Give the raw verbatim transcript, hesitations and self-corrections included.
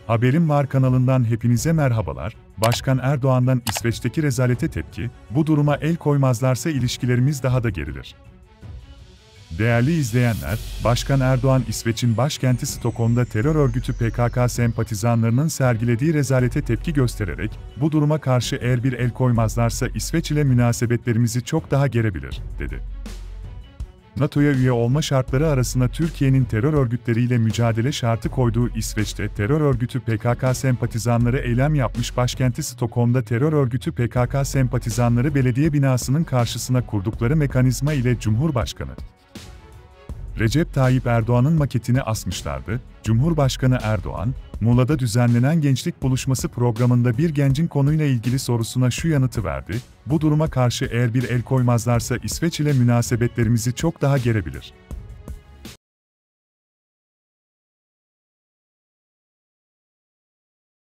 Haberim Var kanalından hepinize merhabalar. Başkan Erdoğan'dan İsveç'teki rezalete tepki, bu duruma el koymazlarsa ilişkilerimiz daha da gerilir. Değerli izleyenler, Başkan Erdoğan İsveç'in başkenti Stockholm'da terör örgütü P K K sempatizanlarının sergilediği rezalete tepki göstererek, bu duruma karşı eğer bir el koymazlarsa İsveç ile münasebetlerimizi çok daha gerebilir, dedi. NATO'ya üye olma şartları arasında Türkiye'nin terör örgütleriyle mücadele şartı koyduğu İsveç'te terör örgütü P K K sempatizanları eylem yapmış. Başkenti Stockholm'da terör örgütü P K K sempatizanları belediye binasının karşısına kurdukları mekanizma ile Cumhurbaşkanı Recep Tayyip Erdoğan'ın maketini asmışlardı. Cumhurbaşkanı Erdoğan, Muğla'da düzenlenen gençlik buluşması programında bir gencin konuyla ilgili sorusuna şu yanıtı verdi: "Bu duruma karşı eğer bir el koymazlarsa İsveç ile münasebetlerimizi çok daha gerebilir."